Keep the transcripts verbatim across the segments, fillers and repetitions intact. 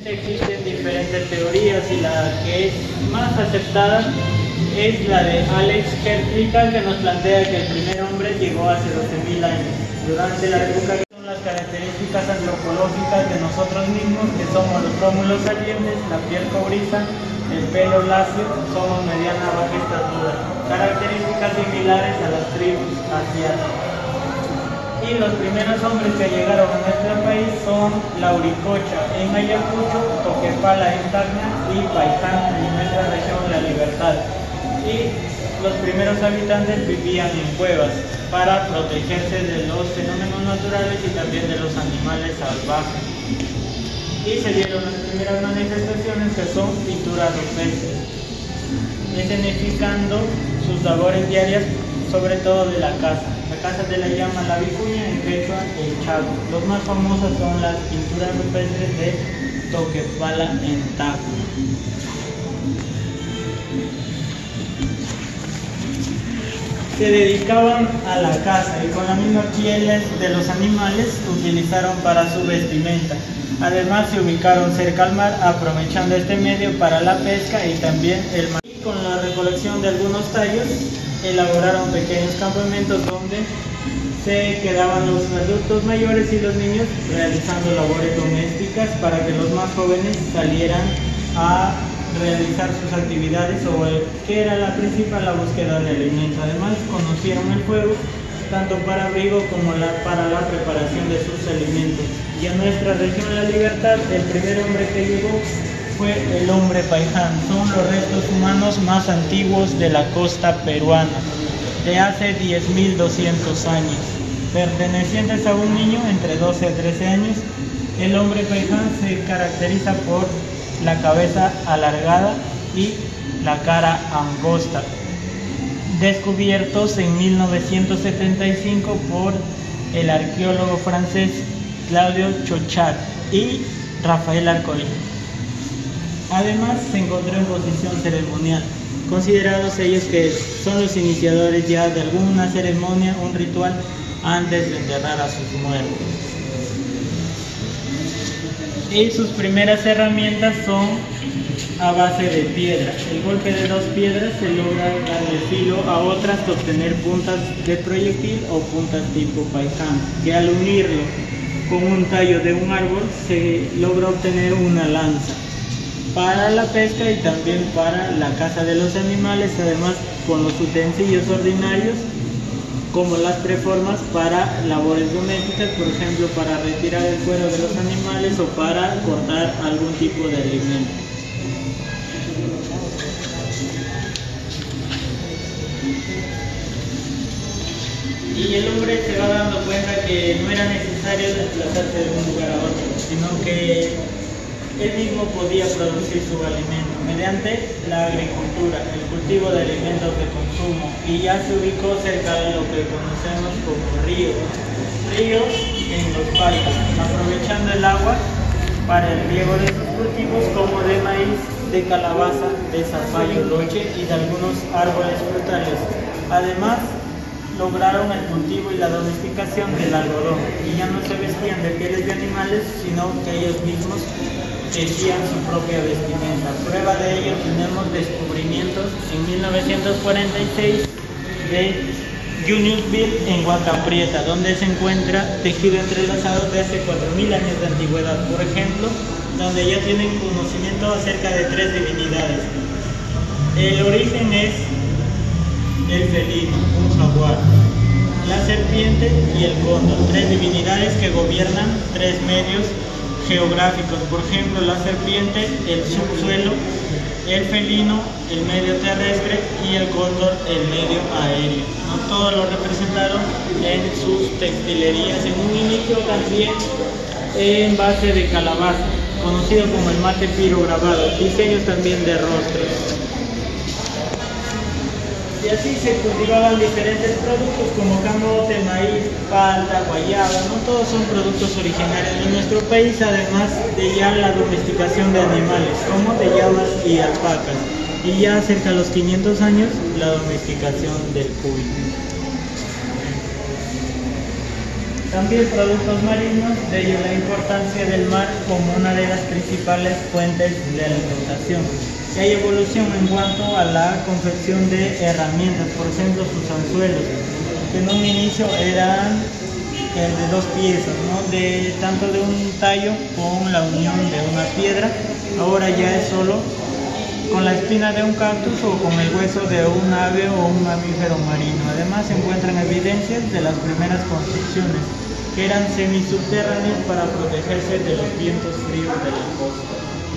Existen diferentes teorías y la que es más aceptada es la de Alex Herklika, que nos plantea que el primer hombre llegó hace doce mil años. Durante la época que son las características antropológicas de nosotros mismos, que somos los pómulos salientes, la piel cobriza, el pelo lacio, somos mediana a baja estatura, características similares a las tribus asiáticas. Y los primeros hombres que llegaron a nuestro país son Lauricocha en Ayacucho, Toquepala en Tacna y Paiján en nuestra región La Libertad. Y los primeros habitantes vivían en cuevas para protegerse de los fenómenos naturales y también de los animales salvajes. Y se dieron las primeras manifestaciones, que son pinturas rupestres, escenificando sus labores diarias, sobre todo de la caza. La caza se la llama la vicuña, en quechua el chaco. Los más famosos son las pinturas rupestres de Toquepala en Tacna. Se dedicaban a la caza y con las mismas pieles de los animales utilizaron para su vestimenta. Además se ubicaron cerca al mar, aprovechando este medio para la pesca y también el mar. Y con la recolección de algunos tallos elaboraron pequeños campamentos donde se quedaban los adultos mayores y los niños realizando labores domésticas para que los más jóvenes salieran a realizar sus actividades, o el, que era la principal, la búsqueda de alimentos. Además conocieron el fuego tanto para abrigo como la, para la preparación de sus alimentos. Y en nuestra región La Libertad, el primer hombre que llegó fue el hombre Paiján. Son los restos humanos más antiguos de la costa peruana, de hace diez mil doscientos años, pertenecientes a un niño entre doce a trece años. El hombre Paiján se caracteriza por la cabeza alargada y la cara angosta, descubiertos en mil novecientos setenta y cinco por el arqueólogo francés Claudio Chauchat y Rafael Alcoy. Además se encontró en posición ceremonial, considerados ellos que son los iniciadores ya de alguna ceremonia, un ritual antes de enterrar a sus muertos. Y sus primeras herramientas son a base de piedra. El golpe de dos piedras se logra darle filo a otras para obtener puntas de proyectil o puntas tipo Paiján, que al unirlo con un tallo de un árbol se logra obtener una lanza para la pesca y también para la caza de los animales, además con los utensilios ordinarios como las preformas para labores domésticas, por ejemplo para retirar el cuero de los animales o para cortar algún tipo de alimento. Y el hombre se va dando cuenta que no era necesario desplazarse de un lugar a otro, sino que él mismo podía producir su alimento mediante la agricultura, el cultivo de alimentos de consumo, y ya se ubicó cerca de lo que conocemos como ríos, ríos en los valles, aprovechando el agua para el riego de sus cultivos como de maíz, de calabaza, de zapallo, loche y de algunos árboles frutales. Además, lograron el cultivo y la domesticación del algodón, y ya no se vestían de pieles de animales, sino que ellos mismos tejían su propia vestimenta. Prueba de ello tenemos descubrimientos en mil novecientos cuarenta y seis de Juniusville en Huaca Prieta, donde se encuentra tejido entrelazado de hace cuatro mil años de antigüedad, por ejemplo, donde ya tienen conocimiento acerca de tres divinidades. El origen es el felino, un jaguar, la serpiente y el cóndor, tres divinidades que gobiernan tres medios geográficos, por ejemplo la serpiente, el subsuelo, el felino, el medio terrestre, y el cóndor, el medio aéreo. No todos lo representaron en sus textilerías, en un inicio también en base de calabaza, conocido como el mate pirograbado, diseños también de rostros. Y así se cultivaban diferentes productos como camote, maíz, palta, guayaba. No todos son productos originarios de nuestro país, además de ya la domesticación de animales como de llamas y alpacas, y ya cerca de los quinientos años la domesticación del cuy. También productos marinos, de ello la importancia del mar como una de las principales fuentes de alimentación. Y hay evolución en cuanto a la confección de herramientas, por ejemplo sus anzuelos, que en un inicio eran eh, de dos piezas, ¿no? de, tanto de un tallo con la unión de una piedra, ahora ya es solo con la espina de un cactus o con el hueso de un ave o un mamífero marino. Además se encuentran evidencias de las primeras construcciones, que eran semisubterráneas para protegerse de los vientos fríos de la costa.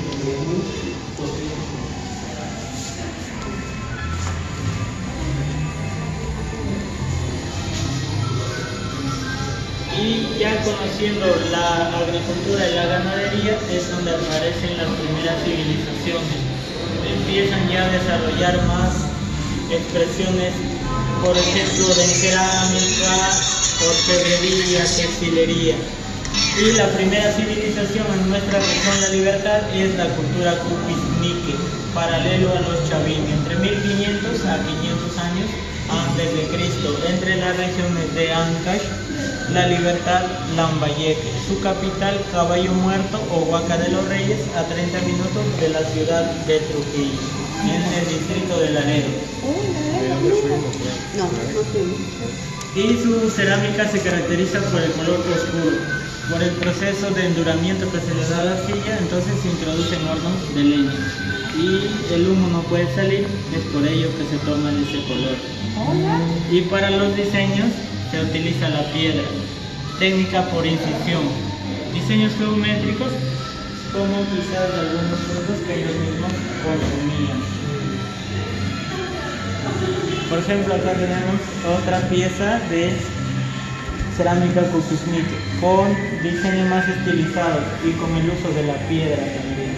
Y ya conociendo la agricultura y la ganadería es donde aparecen las primeras civilizaciones. Empiezan ya a desarrollar más expresiones, por ejemplo, de cerámica, orfebrería, textilería. Y la primera civilización en nuestra región La Libertad es la cultura Cupiznique, paralelo a los Chavín, entre mil quinientos a quinientos años antes de Cristo, entre las regiones de Ancash, La Libertad, Lambayeque. Su capital, Caballo Muerto o Huaca de los Reyes, a treinta minutos de la ciudad de Trujillo, en el distrito de Laredo. No, no fuimos. Y su cerámica se caracteriza por el color oscuro. Por el proceso de enduramiento que se le da a la arcilla, entonces se introducen hornos de leña. Y el humo no puede salir, es por ello que se toma ese color. Y para los diseños se utiliza la piedra, técnica por incisión, diseños geométricos, como quizás algunos frutos que ellos mismos consumían. Por ejemplo, acá tenemos otra pieza de cerámica Cupiznique, con diseño más estilizado y con el uso de la piedra también.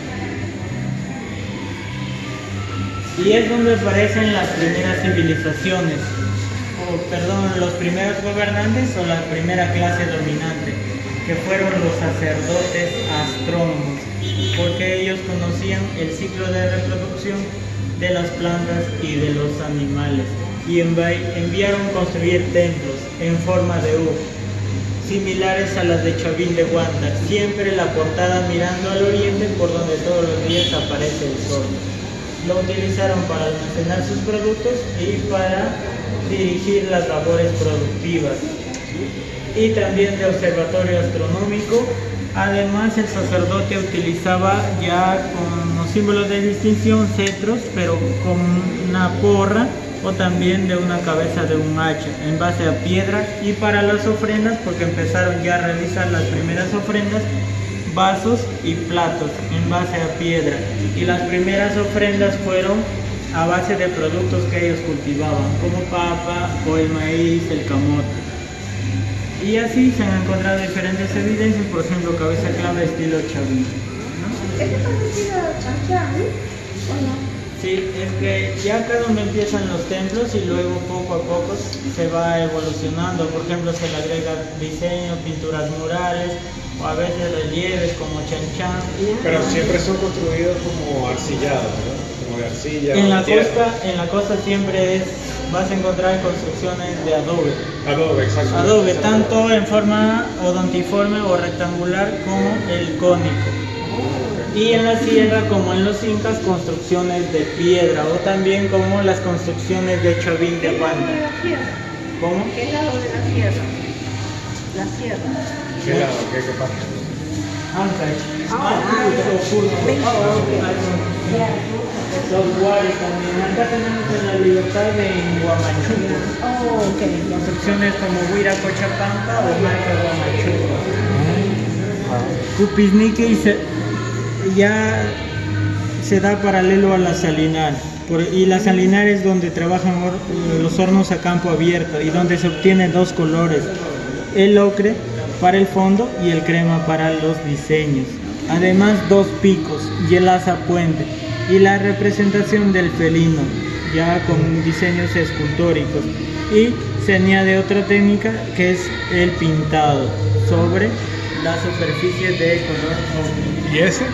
Y es donde aparecen las primeras civilizaciones, o perdón, los primeros gobernantes o la primera clase dominante, que fueron los sacerdotes astrónomos, porque ellos conocían el ciclo de reproducción de las plantas y de los animales, y enviaron construir templos en forma de U, similares a las de Chavín de Huántar, siempre la portada mirando al oriente, por donde todos los días aparece el sol. Lo utilizaron para almacenar sus productos y para dirigir las labores productivas, y también de observatorio astronómico. Además, el sacerdote utilizaba ya como símbolos de distinción cetros, pero con una porra o también de una cabeza de un hacha en base a piedra. Y para las ofrendas, porque empezaron ya a realizar las primeras ofrendas, vasos y platos en base a piedra. Y las primeras ofrendas fueron a base de productos que ellos cultivaban, como papa o el maíz, el camote. Y así se han encontrado diferentes evidencias, por ejemplo, cabeza clave estilo Chavín, ¿no? ¿Es parecido a Chanchán, o no? Sí, es que ya acá donde empiezan los templos y luego poco a poco se va evolucionando. Por ejemplo, se le agrega diseño, pinturas murales o a veces relieves como Chanchán. Pero siempre son construidos como arcillados, ¿no? Como de arcilla. En la tierra. costa, en la costa siempre es, vas a encontrar construcciones de adobe. Adobe, exacto. Adobe, tanto en forma odontiforme o rectangular como el cónico. Y en la sierra, como en los incas, construcciones de piedra, o también como las construcciones de Chavín de Huántar. ¿Cómo? ¿Qué lado de la sierra? La sierra. ¿Qué lado? ¿Qué, qué parte? Ancash. Ah, Ancash o Puno. Venga, Los Guares también. Acá tenemos en La Libertad en Huamachuco. Oh, ok. Construcciones como Huiracochapampa o Marca Huamachuco. Cupiznique y se, ya se da paralelo a la Salinar. Por, y la Salinar es donde trabajan or, los hornos a campo abierto y donde se obtienen dos colores, el ocre para el fondo y el crema para los diseños. Además, dos picos y el asa puente y la representación del felino, ya con diseños escultóricos. Y se añade otra técnica que es el pintado sobre la superficie de color ocre. ¿Y ese?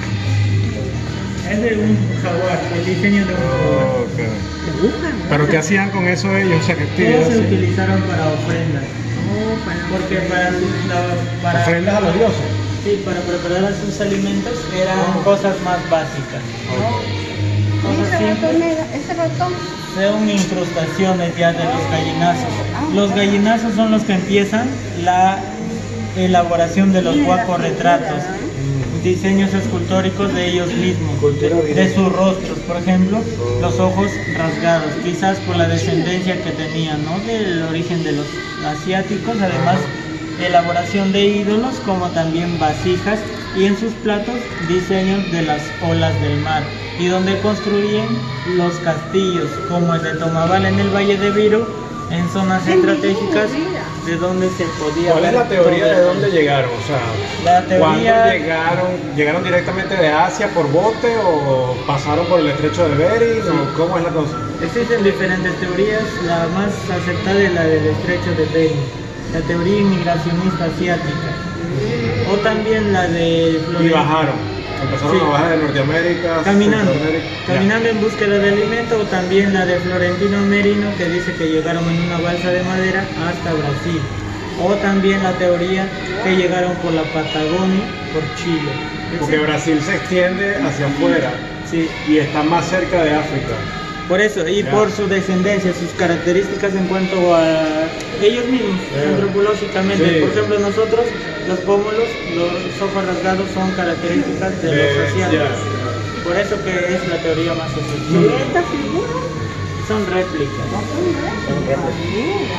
Es de un jaguar, el diseño de un jaguar. Oh, okay. ¿Pero qué hacían con eso ellos? O sea, ¿qué Todos se hacían? utilizaron para ofrendas. Oh, para porque para, sus- la- para, Ofrendas a los dioses. sí, para preparar sus alimentos eran cosas más básicas, ¿no? ¿Y Cosas ese simples. ratón era? ¿Ese ratón? Son incrustaciones ya de los gallinazos. Los gallinazos son los que empiezan la elaboración de los guacorretratos, diseños escultóricos de ellos mismos, Cultura de, bien. de sus rostros, por ejemplo, los ojos rasgados, quizás por la descendencia que tenían, ¿no? Del origen de los asiáticos, además elaboración de ídolos como también vasijas y en sus platos diseños de las olas del mar y donde construían los castillos como el de Tomabal en el Valle de Viru en zonas estratégicas de donde se podía ¿Cuál es ver la teoría todo de el- dónde llegaron? O sea, La teoría- ¿cuándo llegaron? ¿Llegaron directamente de Asia por bote o pasaron por el estrecho de Bering? ¿O cómo es la cosa? Existen diferentes teorías, la más aceptada es la del estrecho de Bering, la teoría inmigracionista asiática, o también la de Y Florencia. bajaron. Empezaron Sí. a bajar de Norteamérica, Caminando, Centroamérica. Ya. caminando en búsqueda de alimento, o también la de Florentino Merino que dice que llegaron en una balsa de madera hasta Brasil, o también la teoría que llegaron por la Patagonia, por Chile. Porque Brasil se extiende hacia afuera Sí, y está más cerca de África. por eso, y Ya. por su descendencia, sus características en cuanto a ellos mismos, Ya. antropológicamente. Sí. Por ejemplo, nosotros, los pómulos, los ojos rasgados son características de los Eh, asiáticos. ya. Por eso que es la teoría más ¿Y efectiva. estas figuras? Son réplicas, ¿no? Son réplicas.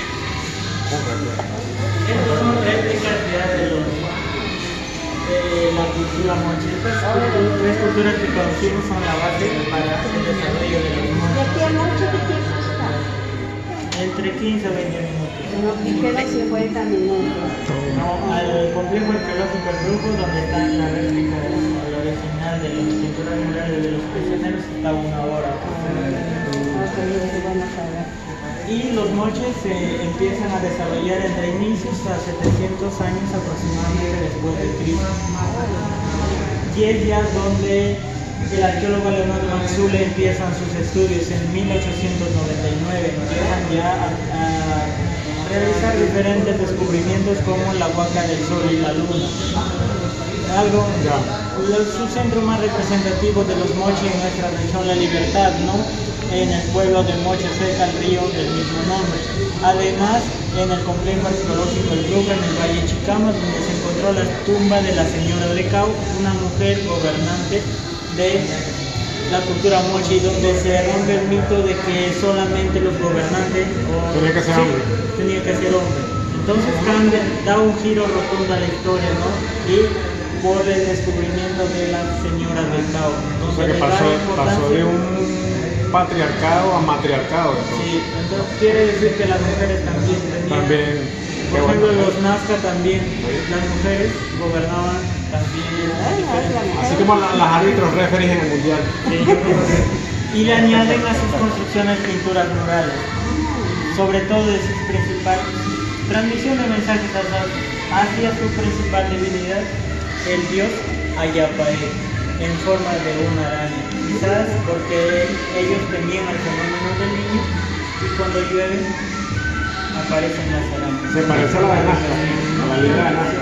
Estos son réplicas ya de los de la cultura moche. Estas cultu- tres culturas que conocimos son la base para el desarrollo de los ¿Y moches. aquí anoche qué tiempo está? Entre quince a veinte minutos. No, y queda cincuenta minutos. No, al complejo arqueológico El Brujo, donde está la réplica de la original de las pinturas murales de los prisioneros, está una hora. Ok, es bueno saber. Y los moches se empiezan a desarrollar entre inicios a setecientos años aproximadamente después de Cristo. Y es ya donde el arqueólogo Leonardo Maxule empiezan sus estudios en mil ochocientos noventa y nueve. Empiezan ya a, a realizar diferentes descubrimientos como la huaca del sol y la luna. Algo, Ya. lo- su centro más representativo de los moches en nuestra región, La Libertad, ¿no? En el pueblo de Moche, cerca al río del mismo nombre. Además, en el complejo arqueológico El Brujo, en el Valle Chicama, donde se encontró la tumba de la señora de Cau, una mujer gobernante de la cultura moche, y donde se rompe el mito de que solamente los gobernantes o- Tenía que ser sí, hombre. tenía que ser hombre. Entonces cambia, da un giro rotundo a la historia, ¿no? Y por el descubrimiento de la señora de Cau. O sea donde que le da pasó, pasó de importancia- un patriarcado a matriarcado. Entonces. Sí, entonces quiere decir que las mujeres también tenían. También. Por qué ejemplo, bueno. los Nazca también, las mujeres gobernaban también diferentes. Así como la- las árbitros referees en el mundial. Y le añaden a sus construcciones pinturas murales, sobre todo de sus principales transmisión de mensajes hacia, hacia su principal divinidad, el dios Ayapaé, en forma de una araña, quizás porque ellos temían al fenómeno del niño y cuando llueve aparecen las arañas. Se parece a la de Nazca, a la libra de Nazca.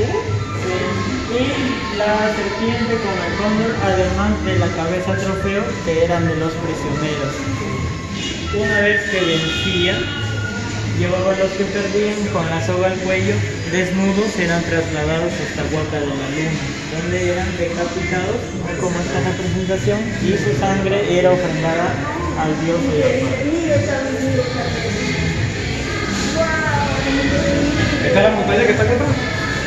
Y la serpiente con el cóndor, además de la cabeza trofeo, que eran de los prisioneros. Una vez que vencían, llevaban los que perdían con la soga al cuello, desnudos eran trasladados hasta Huaca de la Luna, donde eran decapitados, como esta representación, y su sangre era ofrendada al dios de la paz. ¿Esta es la montaña que está acá atrás?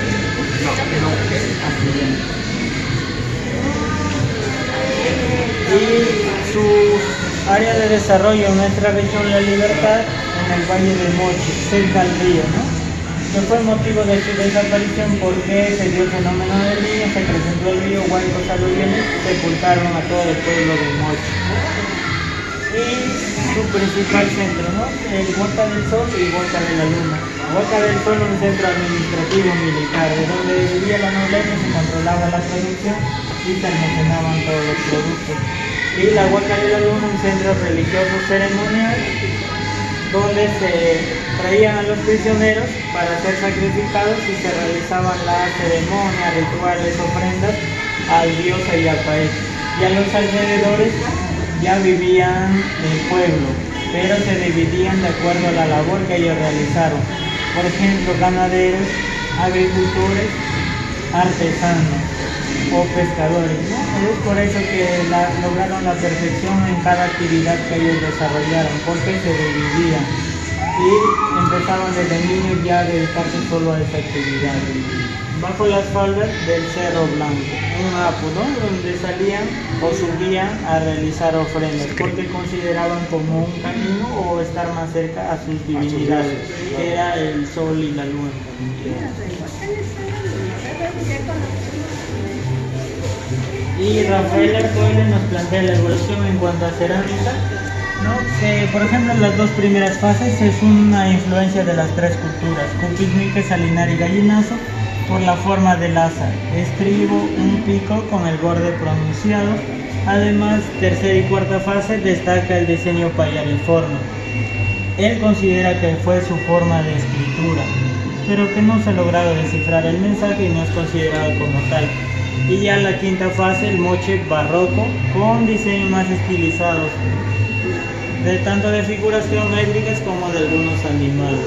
Y su área de desarrollo en nuestra región La Libertad, en el Valle de Moche, cerca al río, ¿no? Que fue motivo de su desaparición porque se dio el fenómeno del niño, se presentó el río, huaicos aluviones, sepultaron a todo el pueblo de Moche. Y su principal centro, ¿no? El Huaca del Sol y Huaca de la Luna. Huaca del Sol, un centro administrativo militar, de donde vivía la nobleza, se controlaba la producción y se almacenaban todos los productos. Y la Huaca de la Luna, un centro religioso ceremonial, donde se traían a los prisioneros para ser sacrificados y se realizaban las ceremonias, rituales, ofrendas al dios Ayapaé. Y a los alrededores ya vivían el pueblo, pero se dividían de acuerdo a la labor que ellos realizaron. Por ejemplo, ganaderos, agricultores, artesanos o pescadores, ¿no? Es por eso que la, lograron la perfección en cada actividad que ellos desarrollaron, porque se dividían y empezaban desde niños ya a dedicarse solo a esa actividad. Bajo las faldas del Cerro Blanco, un apu, ¿no? Donde salían o subían a realizar ofrendas, porque consideraban como un camino o estar más cerca a sus divinidades, que era el sol y la luna. Y Rafael Arcoile nos plantea la evolución en cuanto a cerámica, ¿no? Que, por ejemplo, en las dos primeras fases es una influencia de las tres culturas, Cupisnique, Salinar y Gallinazo, por la forma del asa, estribo, un pico con el borde pronunciado. Además, tercera y cuarta fase destaca el diseño payariforme. Él considera que fue su forma de escritura, pero que no se ha logrado descifrar el mensaje y no es considerado como tal. Y ya la quinta fase, el moche barroco, con diseños más estilizados, de tanto de figuras geométricas como de algunos animales.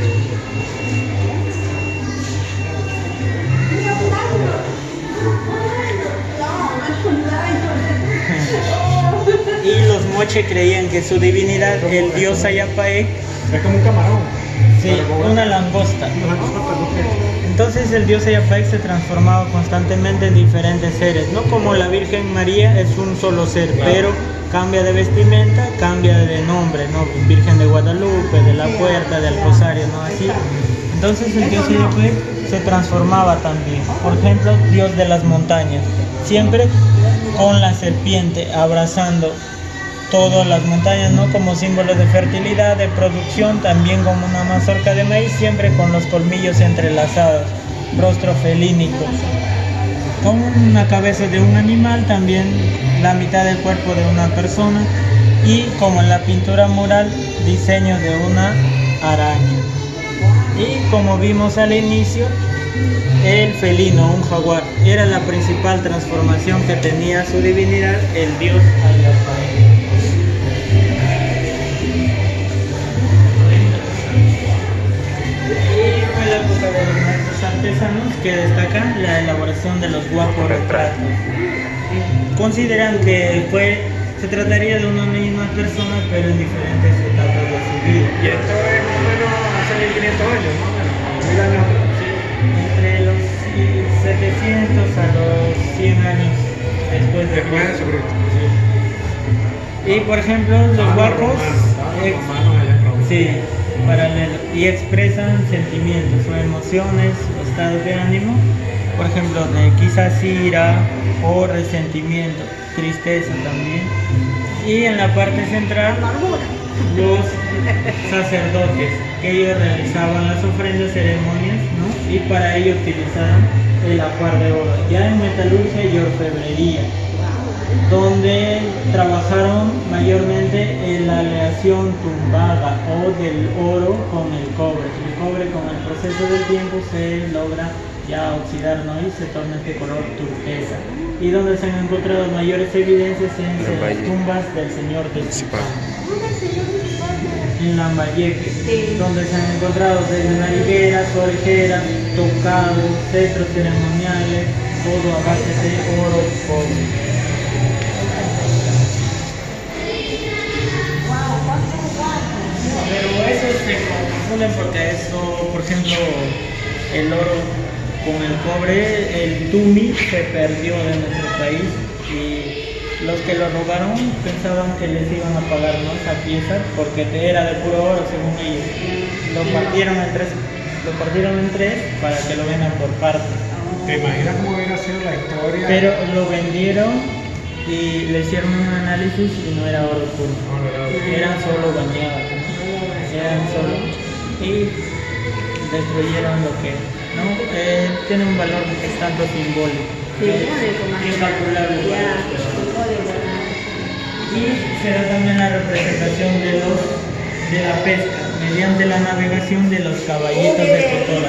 Y los moche creían que su divinidad, el dios Ayapaé, es como un camarón. sí, una langosta. Entonces el dios Ayapaé se transformaba constantemente en diferentes seres, no como la Virgen María es un solo ser, claro, pero cambia de vestimenta, cambia de nombre, ¿no? Virgen de Guadalupe, de la Puerta, del Rosario, ¿no? Así. Entonces el dios Ayapaé se transformaba también. Por ejemplo, dios de las montañas, siempre con la serpiente abrazando todas las montañas, ¿no? Como símbolo de fertilidad, de producción, también como una mazorca de maíz, siempre con los colmillos entrelazados, rostro felínico, con una cabeza de un animal, también la mitad del cuerpo de una persona, y como en la pintura mural, diseño de una araña. Y como vimos al inicio, el felino, un jaguar, era la principal transformación que tenía su divinidad, el dios Ayapaé. La época de los maestros artesanos, que destacan la elaboración de los guapos retratos. Consideran que fue, se trataría de una misma persona, pero en diferentes etapas de su vida. Y esto es más o menos hace mil quinientos años, más o menos, mil años atrás. Sí, entre los setecientos a los cien años después de Después de Jesucristo. Sí. Y por ejemplo, los guapos, ex, sí, paralelo, y expresan sentimientos o emociones, estados de ánimo, por ejemplo, de quizás ira o resentimiento, tristeza también. Y en la parte central, los sacerdotes, que ellos realizaban las ofrendas, ceremonias, ¿no? Y para ello utilizaban el ajuar de oro, ya en metalurgia y orfebrería, donde trabajaron mayormente en la aleación tumbada o del oro con el cobre. El cobre con el proceso del tiempo se logra ya oxidar, ¿no? Y se torna este color turquesa. Y donde se han encontrado mayores evidencias en las tumbas del señor de Zipán, en Lambayeque, sí, donde se han encontrado desde narigueras, orejeras, tocados, cetros ceremoniales, todo a base de oro cobre. Pero eso se confunden porque eso, por ejemplo, el oro con el cobre, el tumi se perdió de nuestro país y los que lo robaron pensaban que les iban a pagar, ¿no?, esa pieza porque era de puro oro según ellos. Lo partieron en tres, lo partieron en tres para que lo vendan por partes. ¿Te imaginas cómo hubiera sido la historia? Pero lo vendieron y le hicieron un análisis y no era oro puro, No, no era oro. eran solo bañadas, eran solo, y destruyeron lo que, ¿no? Eh, tiene un valor que es tanto simbólico, Sí, es incalculable. Y se da también la representación de los de la pesca mediante la navegación de los caballitos de totora.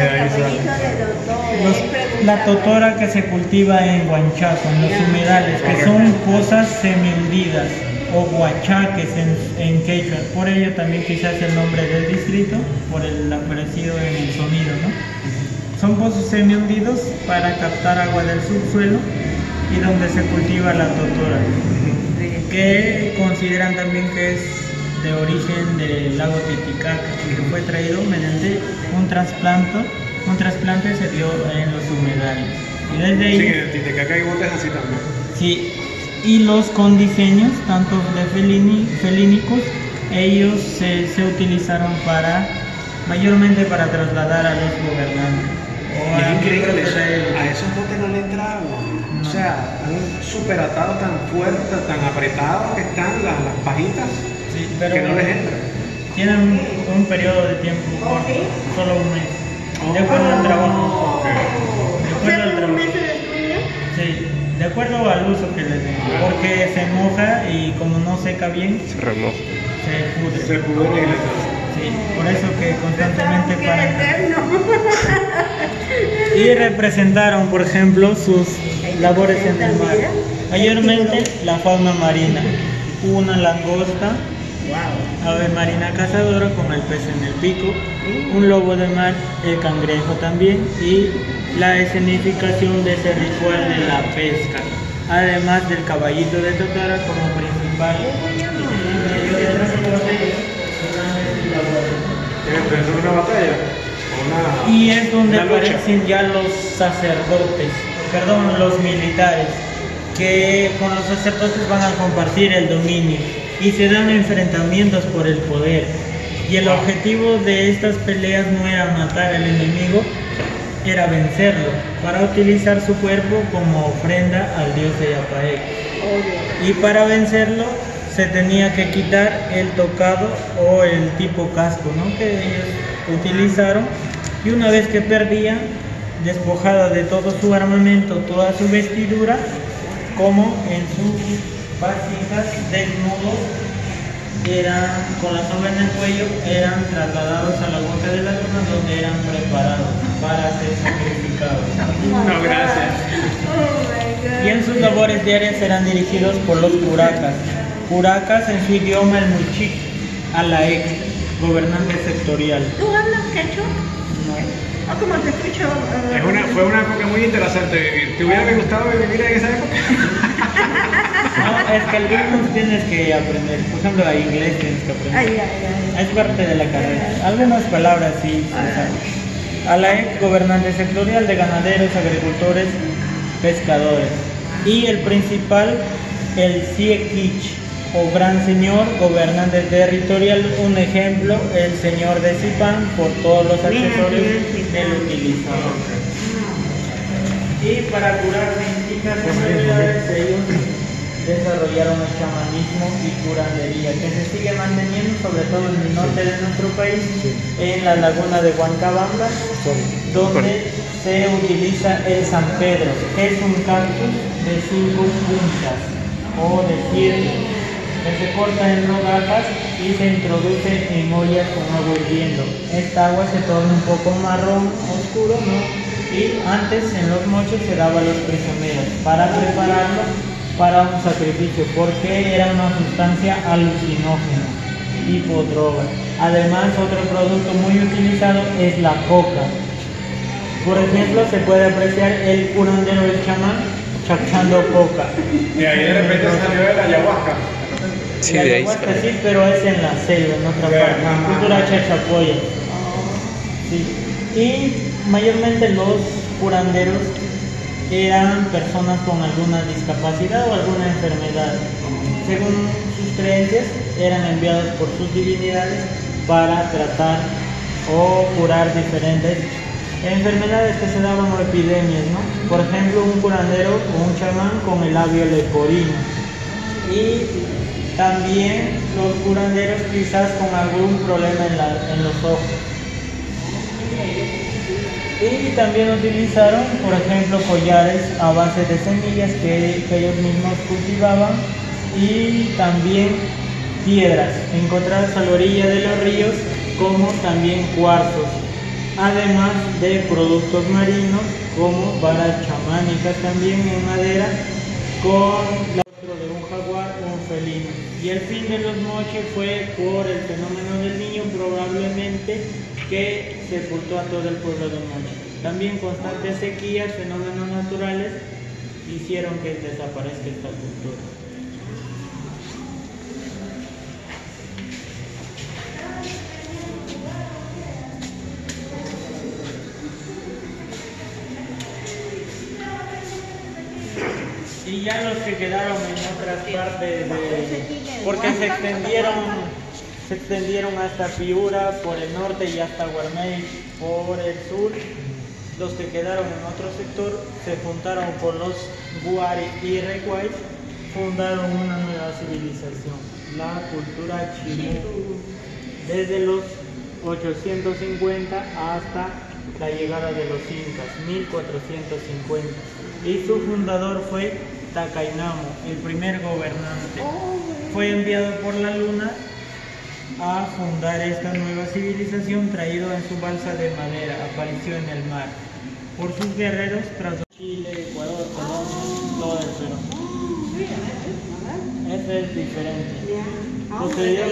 Los- la totora que se cultiva en Huanchaco, en los humedales, que son cosas semihundidas o huachaques en, en quechua. Por ello también quizás el nombre del distrito, por el aparecido en el sonido, ¿no? Son pozos semihundidos para captar agua del subsuelo y donde se cultiva la totora, que consideran también que es de origen del lago Titicaca, que fue traído mediante un trasplante, un trasplante se dio en los humedales. Y desde ahí, Sí, que en Titicaca hay botes así también. sí, y los con diseños, tanto de felini, felínicos, ellos se, se utilizaron para, mayormente para trasladar a los gobernantes. O Y a es increíble, miembros eso, de la élite. a esos botes no le entra agua. No. O sea, un super atado tan fuerte, tan apretado que están las, las pajitas Sí, pero que no les entra. tienen un, un periodo de tiempo corto, solo un mes. De acuerdo al trabajo. Ok. De acuerdo al trabajo. Sí, de acuerdo al uso que les den. Porque se moja y como no seca bien, Se remoja. se pudre. Se pudre y le Sí, por eso que constantemente paran. Y representaron, por ejemplo, sus labores en el mar. Mayormente la fauna marina. Una langosta, ave marina cazadora con el pez en el pico, un lobo de mar, el cangrejo también, y la escenificación de ese ritual de la pesca, además del caballito de totora como principal. ¿Es una batalla? ¿O una, Y es donde una lucha? aparecen ya los sacerdotes, perdón, los militares, que con los sacerdotes van a compartir el dominio y se dan enfrentamientos por el poder. Y el objetivo de estas peleas no era matar al enemigo, era vencerlo, para utilizar su cuerpo como ofrenda al dios de Yapaec. Y para vencerlo se tenía que quitar el tocado o el tipo casco, ¿no?, que ellos utilizaron, y una vez que perdían, despojada de todo su armamento, toda su vestidura, como en sus vasijas desnudos, eran con la soga en el cuello, eran trasladados a la boca de la luna, donde eran preparados para ser sacrificados. No, gracias. Y en sus labores diarias eran dirigidos por los curacas. Curacas en su idioma el muchik, alaek, gobernante sectorial. ¿Tú hablas quechua? No. ¿O cómo te escucho? eh, Es una, fue una época muy interesante vivir. ¿Te hubiera gustado vivir en esa época? No, es que algunos tienes que aprender. Por ejemplo, a inglés tienes que aprender. Ay, ay, ay. Es parte de la carrera. Algunas palabras sí se saben. Alaek, gobernante sectorial de ganaderos, agricultores, pescadores. Y el principal, el Siekich, o gran señor, gobernante territorial. Un ejemplo, el señor de Zipán, por todos los accesorios que él utilizaba. Y para curar distintas enfermedades, ellos desarrollaron el chamanismo y curandería, que se sigue manteniendo sobre todo en el norte de nuestro país, en la laguna de Huancabamba, donde se utiliza el San Pedro, que es un cactus de cinco puntas, o decir, que se corta en rodajas y se introduce en ollas con agua hirviendo. Esta agua se torna un poco marrón oscuro, ¿no? Y antes en los mochos se daba a los prisioneros para prepararlo para un sacrificio, porque era una sustancia alucinógena, tipo droga. Además, otro producto muy utilizado es la coca. Por ejemplo, se puede apreciar el curandero del chamán chachando coca. Y ahí de repente salió de la ayahuasca. Sí, La de ahí ayahuasca sale. sí, pero es en la selva, en otra Ya, parte, ajá. cultura chachapoya. Sí. Y mayormente los curanderos eran personas con alguna discapacidad o alguna enfermedad. Según sus creencias, eran enviados por sus divinidades para tratar o curar diferentes enfermedades que se daban o epidemias, ¿no? Por ejemplo, un curandero o un chamán con el labio leporino. Y también los curanderos quizás con algún problema en, la- en los ojos. Y también utilizaron, por ejemplo, collares a base de semillas que, que ellos mismos cultivaban, y también piedras encontradas a la orilla de los ríos, como también cuarzos, además de productos marinos como varas chamánicas también en madera con la rostro de un jaguar o un felino. Y el fin de los moches fue por el fenómeno del Niño, probablemente, que sepultó a todo el pueblo de Moche. También constantes sequías, fenómenos naturales, hicieron que desaparezca esta cultura. Y ya los que quedaron en otras partes de, porque se extendieron se extendieron hasta Piura por el norte y hasta Guarmey por el sur. Los que quedaron en otro sector se juntaron con los Guari y Recuay, fundaron una nueva civilización, la cultura chimú, desde los ochocientos cincuenta hasta la llegada de los incas, mil cuatrocientos cincuenta. Y su fundador fue Tacainamo, el primer gobernante. Fue enviado por la luna a fundar esta nueva civilización, traído en su balsa de madera, apareció en el mar. Por sus guerreros tras Chile, Ecuador, Colombia, todo el Perú. Este es diferente. Posterior,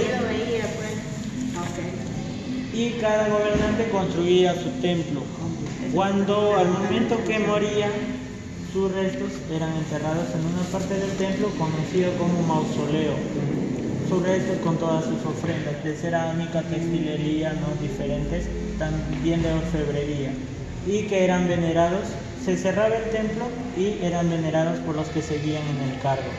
y cada gobernante construía su templo. Cuando al momento que moría, sus restos eran enterrados en una parte del templo conocido como mausoleo. Sus restos con todas sus ofrendas de cerámica, textilería, no diferentes, también de orfebrería, y que eran venerados. Se cerraba el templo y eran venerados por los que seguían en el cargo.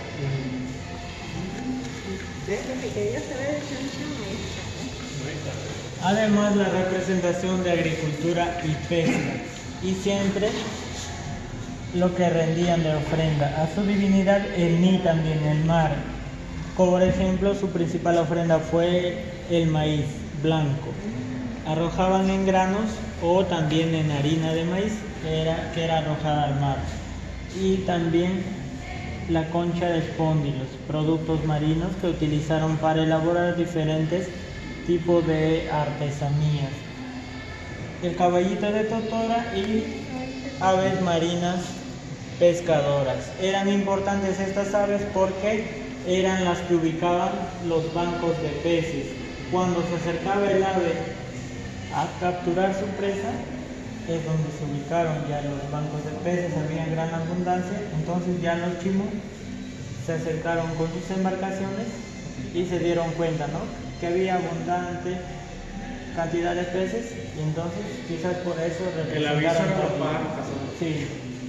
Además, la representación de agricultura y pesca, y siempre lo que rendían de ofrenda a su divinidad, el Ni, también el mar. Por ejemplo, su principal ofrenda fue el maíz blanco. Arrojaban en granos o también en harina de maíz, que era, que era arrojada al mar. Y también la concha de espóndilos, productos marinos que utilizaron para elaborar diferentes tipos de artesanías. El caballito de totora y aves marinas pescadoras. Eran importantes estas aves porque eran las que ubicaban los bancos de peces. Cuando se acercaba el ave a capturar su presa, es donde se ubicaron ya los bancos de peces, había gran abundancia. Entonces ya los chimú se acercaron con sus embarcaciones y se dieron cuenta, ¿no?, que había abundante cantidad de peces, y entonces quizás por eso el aviso representaron era todo. para Sí.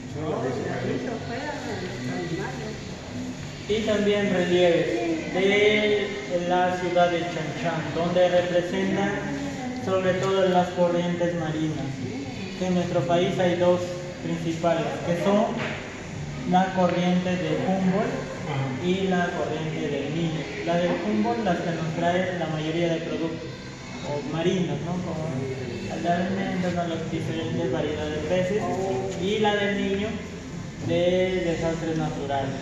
Y también relieves de la ciudad de Chanchán, donde representan sobre todo las corrientes marinas, que en nuestro país hay dos principales, que son la corriente de Humboldt y la corriente del Niño. La de Humboldt, las que nos trae la mayoría de productos o marinos, ¿no?, como alimentos, ¿no?, las diferentes variedades de peces, y la del Niño de desastres naturales.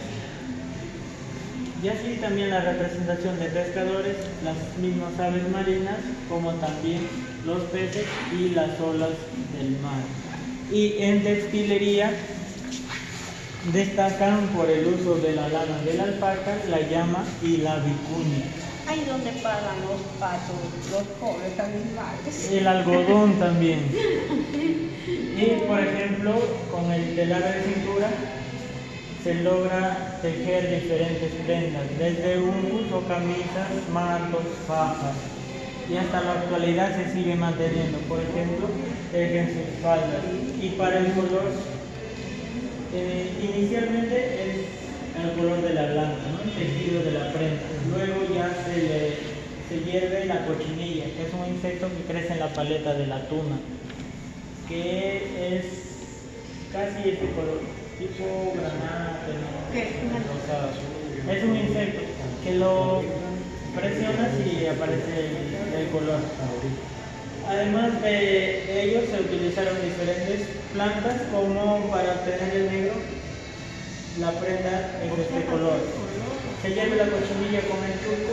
Y así también la representación de pescadores, las mismas aves marinas, como también los peces y las olas del mar. Y en textilería destacan por el uso de la lana de la alpaca, la llama y la vicuña. Ahí donde pagan los patos, los pobres animales. El algodón también. Y por ejemplo, con el telar de cintura se logra tejer diferentes prendas, desde un uso, camisas, mantos, fajas, y hasta la actualidad se sigue manteniendo. Por ejemplo, tejen sus faldas. Y para el color, eh, inicialmente es el color de la blanca, ¿no?, el tejido de la prenda. Luego ya se le se hierve la cochinilla, que es un insecto que crece en la paleta de la tuna, que es casi ese color, tipo granate, ¿no?, rosado. Es un insecto que lo presionas y aparece el, el color. Además de ellos se utilizaron diferentes plantas como para obtener el negro. La prenda es de este color. Se hierve la cochinilla con el turco, se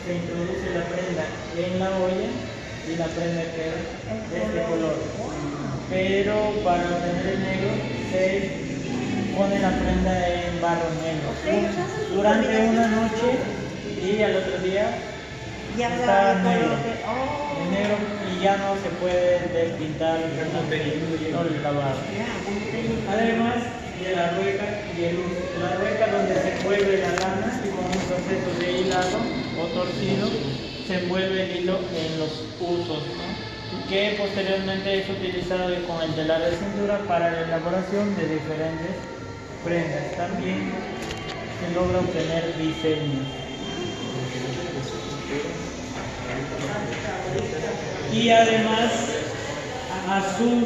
se introduce la prenda en la olla y la prenda queda de este color. Pero para obtener el negro se pone la prenda en barro negro durante una noche y al otro día Ya está la- negro, Oh. el negro, y ya no se puede despintar no el lavado. Además de la rueca y el uso. La rueca donde se envuelve la lana y con un proceso de hilado o torcido se envuelve el hilo en los usos, ¿no? Que posteriormente es utilizado con el telar de cintura para la elaboración de diferentes prendas. También se logra obtener diseños. Y además a sus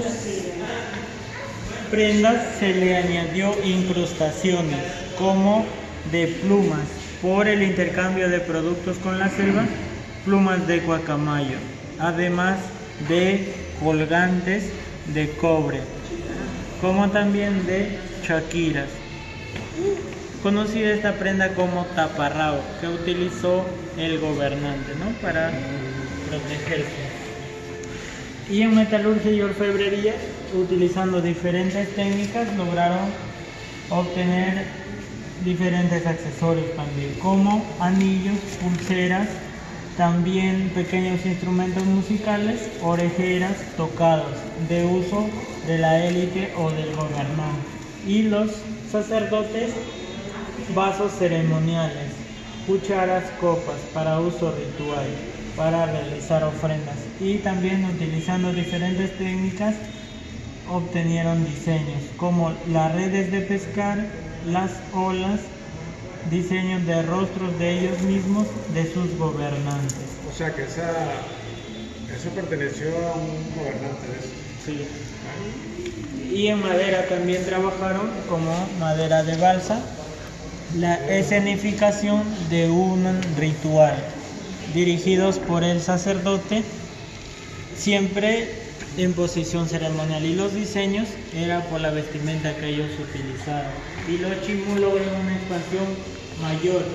prendas se le añadió incrustaciones como de plumas por el intercambio de productos con la selva, plumas de guacamayo, además de colgantes de cobre, como también de chaquiras. Conocida esta prenda como taparrao, que utilizó el gobernante, ¿no?, para protegerse. Y en metalurgia y orfebrería, utilizando diferentes técnicas, lograron obtener diferentes accesorios también, como anillos, pulseras, también pequeños instrumentos musicales, orejeras, tocados, de uso de la élite o del gobernante. Y los sacerdotes, vasos ceremoniales, cucharas, copas para uso ritual, para realizar ofrendas, y también utilizando diferentes técnicas obtenieron diseños como las redes de pescar, las olas, diseños de rostros de ellos mismos, de sus gobernantes. O sea que esa, eso perteneció a un gobernante de eso. Sí. Y en madera también trabajaron como madera de balsa, la escenificación de un ritual dirigidos por el sacerdote, siempre en posición ceremonial, y los diseños era por la vestimenta que ellos utilizaron. Y los chimú logran una expansión mayor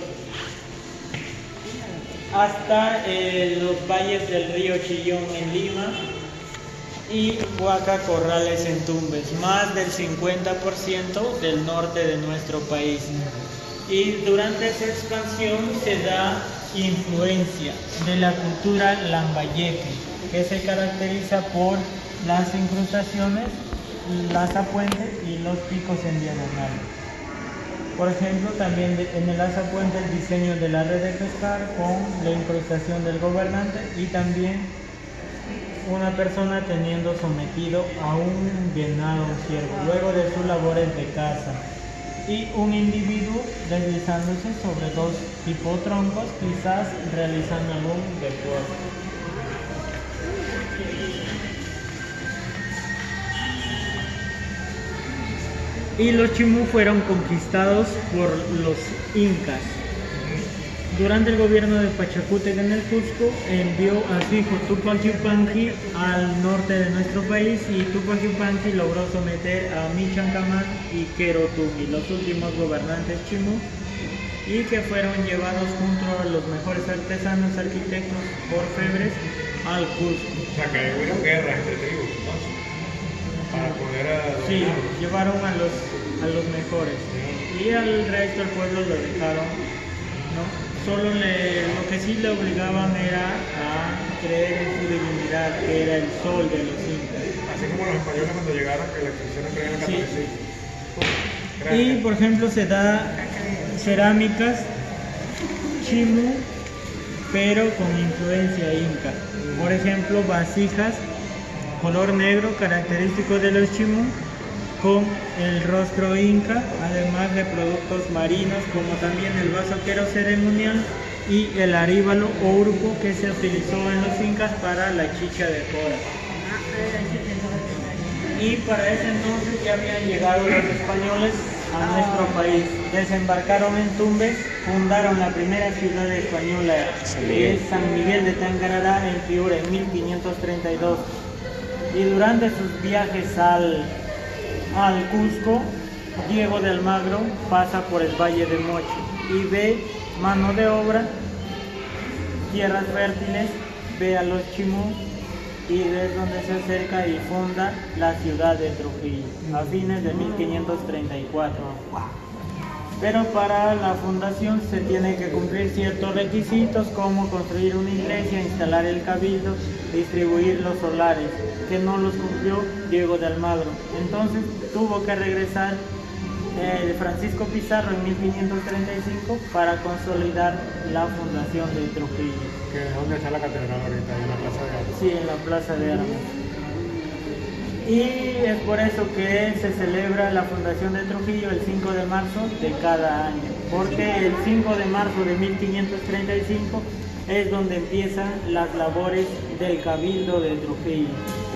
hasta eh, los valles del río Chillón en Lima y Huaca Corrales en Tumbes, más del cincuenta por ciento del norte de nuestro país. Y durante esa expansión se da influencia de la cultura lambayeque, que se caracteriza por las incrustaciones, las apuentes y los picos en diagonal. Por ejemplo, también de, en el azapuente el diseño de la red de pescar con la incrustación del gobernante, y también una persona teniendo sometido a un venado, un ciervo, luego de sus labores de caza, y un individuo deslizándose sobre dos tipo troncos, quizás realizando algún deporte. Y los chimú fueron conquistados por los incas. Durante el gobierno de Pachacútec en el Cusco, envió a su hijo Tupac Yupanqui al norte de nuestro país, y Tupac Yupanqui logró someter a Michancamán y Querotumi, los últimos gobernantes chimú, y que fueron llevados junto a los mejores artesanos, arquitectos, orfebres al Cusco. O sea que hubo guerras entre tribus, entonces, para poder a Sí, dominarlos. llevaron a los, a los mejores, y al resto del pueblo lo dejaron, ¿no? Solo le, lo que sí le obligaban era a creer en su divinidad, que era el sol de los incas. Así como los españoles cuando llegaron, que la expulsaron creían en el Sí. catolicismo. Y por ejemplo se da cerámicas chimú, pero con influencia inca. Por ejemplo, vasijas color negro característico de los chimú, con el rostro inca, además de productos marinos como también el vaso quero ceremonial y el aríbalo o uruco, que se utilizó en los incas para la chicha de jora. Y para ese entonces ya habían llegado los españoles a nuestro país, desembarcaron en Tumbes, fundaron la primera ciudad española, que es San Miguel de Tangarará, en Piura, en mil quinientos treinta y dos. Y durante sus viajes al al Cusco, Diego de Almagro pasa por el Valle de Moche y ve mano de obra tierras fértiles, ve a los chimú y es donde se acerca y funda la ciudad de Trujillo a fines de mil quinientos treinta y cuatro. Pero para la fundación se tiene que cumplir ciertos requisitos como construir una iglesia, instalar el cabildo, distribuir los solares, que no los cumplió Diego de Almagro. Entonces tuvo que regresar eh, Francisco Pizarro en mil quinientos treinta y cinco para consolidar la fundación de Trujillo. ¿Que ¿Dónde está la catedral ahorita? ¿En la Plaza de Armas? Sí, en la Plaza de Armas. Y es por eso que se celebra la fundación de Trujillo el cinco de marzo de cada año, porque el cinco de marzo de mil quinientos treinta y cinco es donde empiezan las labores del Cabildo de Trujillo.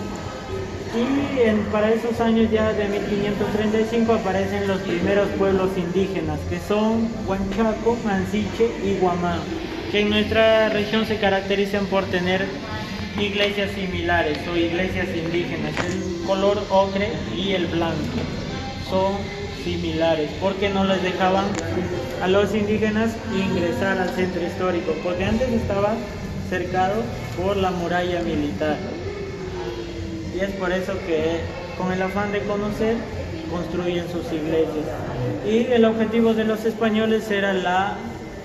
Y en, para esos años ya de mil quinientos treinta y cinco aparecen los primeros pueblos indígenas, que son Huanchaco, Mansiche y Guamán, que en nuestra región se caracterizan por tener iglesias similares o iglesias indígenas. El color ocre y el blanco son similares porque no les dejaban a los indígenas ingresar al centro histórico, porque antes estaba cercado por la muralla militar, y es por eso que con el afán de conocer construyen sus iglesias. Y el objetivo de los españoles era la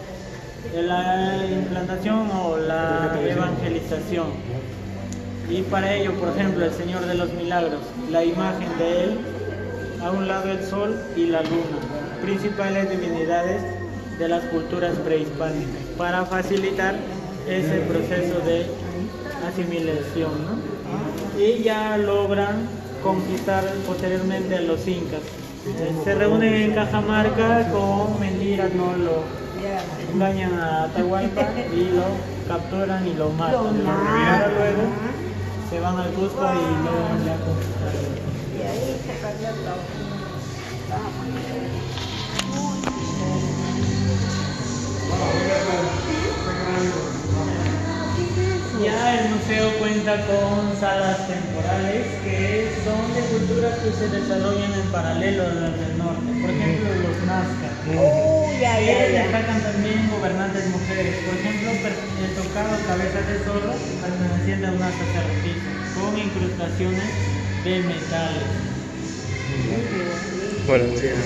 la implantación o la evangelización, y para ello, por ejemplo, el Señor de los Milagros, la imagen de él, a un lado el sol y la luna, principales divinidades de las culturas prehispánicas, para facilitar ese proceso de asimilación, ¿no? Y ya logran conquistar posteriormente a los incas. Se reúnen en Cajamarca con mentiras, no lo engañan a Atahualpa y lo capturan y lo matan. Lo Lo matan. luego se van al Cusco y luego ya conquistaron. Y ahí se perdió todo. Ya el museo cuenta con salas temporales que son de culturas que se desarrollan en paralelo a las del norte. Por ejemplo, los Nazca. Uh, ya, ya, Ellos ya. destacan también gobernantes mujeres. Por ejemplo, per- el tocado cabeza de zorro perteneciente a una sacerdotisa con incrustaciones de metales. Bueno,